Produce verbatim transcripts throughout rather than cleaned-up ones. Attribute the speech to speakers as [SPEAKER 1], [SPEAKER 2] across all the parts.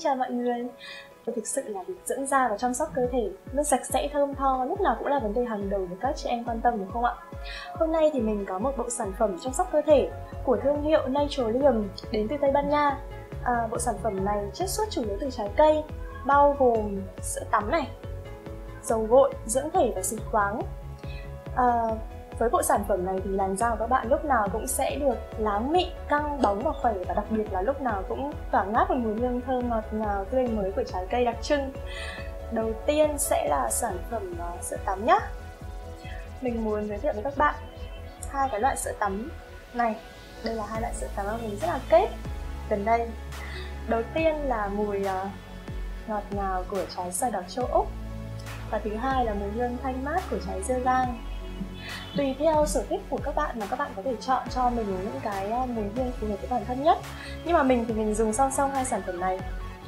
[SPEAKER 1] chào mọi người. Thực sự là việc dưỡng da và chăm sóc cơ thể luôn sạch sẽ thơm tho lúc nào cũng là vấn đề hàng đầu được các chị em quan tâm, đúng không ạ? Hôm nay thì mình có một bộ sản phẩm chăm sóc cơ thể của thương hiệu Naturalium đến từ Tây Ban Nha. à, Bộ sản phẩm này chiết xuất chủ yếu từ trái cây, bao gồm sữa tắm này, dầu gội, dưỡng thể và xịt khoáng. à, Với bộ sản phẩm này thì làn da của các bạn lúc nào cũng sẽ được láng mịn, căng, bóng và khỏe, và đặc biệt là lúc nào cũng tỏa ngát một mùi hương thơm ngọt ngào tươi mới của trái cây đặc trưng. Đầu tiên sẽ là sản phẩm uh, sữa tắm nhé. Mình muốn giới thiệu với các bạn hai cái loại sữa tắm này. Đây là hai loại sữa tắm mà mình rất là kết gần đây. Đầu tiên là mùi uh, ngọt ngào của trái xoài đỏ châu Úc, và thứ hai là mùi hương thanh mát của trái dưa gang. Tùy theo sở thích của các bạn mà các bạn có thể chọn cho mình những cái mùi hương phù hợp với bản thân nhất. Nhưng mà mình thì mình dùng song song hai sản phẩm này.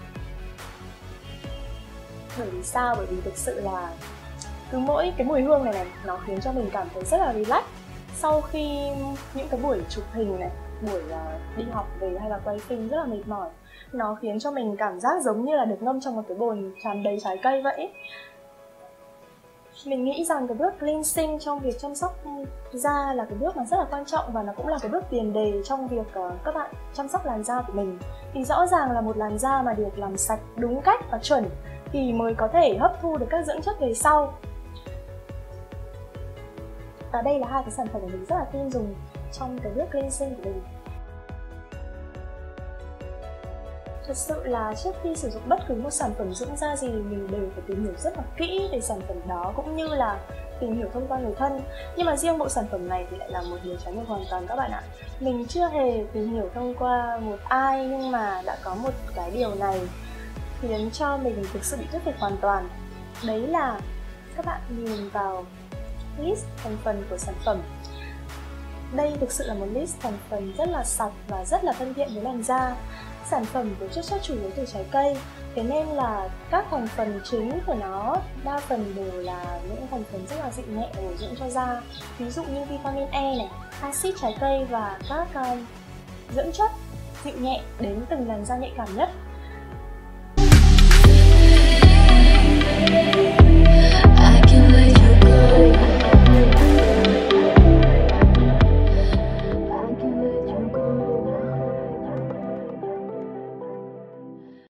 [SPEAKER 1] Bởi vì sao? Bởi vì thực sự là cứ mỗi cái mùi hương này này nó khiến cho mình cảm thấy rất là relax sau khi những cái buổi chụp hình này, buổi đi học về hay là quay phim rất là mệt mỏi. Nó khiến cho mình cảm giác giống như là được ngâm trong một cái bồn tràn đầy trái cây vậy. Mình nghĩ rằng cái bước cleansing trong việc chăm sóc da là cái bước mà rất là quan trọng, và nó cũng là cái bước tiền đề trong việc uh, các bạn chăm sóc làn da của mình. Thì rõ ràng là một làn da mà được làm sạch đúng cách và chuẩn thì mới có thể hấp thu được các dưỡng chất về sau. Và đây là hai cái sản phẩm mà mình rất là tin dùng trong cái bước cleansing của mình. Thật sự là trước khi sử dụng bất cứ một sản phẩm dưỡng da gì, mình đều phải tìm hiểu rất là kỹ về sản phẩm đó, cũng như là tìm hiểu thông qua người thân. Nhưng mà riêng bộ sản phẩm này thì lại là một điều trái ngược hoàn toàn các bạn ạ. Mình chưa hề tìm hiểu thông qua một ai, nhưng mà đã có một cái điều này khiến cho mình thực sự bị thuyết phục hoàn toàn. Đấy là các bạn nhìn vào list thành phần của sản phẩm. Đây thực sự là một list thành phần rất là sạch và rất là thân thiện với làn da. Sản phẩm được chiết xuất chủ yếu từ trái cây, thế nên là các thành phần chính của nó đa phần đều là những thành phần rất là dịu nhẹ để bổ dưỡng cho da. Ví dụ như vitamin E này, axit trái cây và các uh, dưỡng chất dịu nhẹ đến từng làn da nhạy cảm nhất.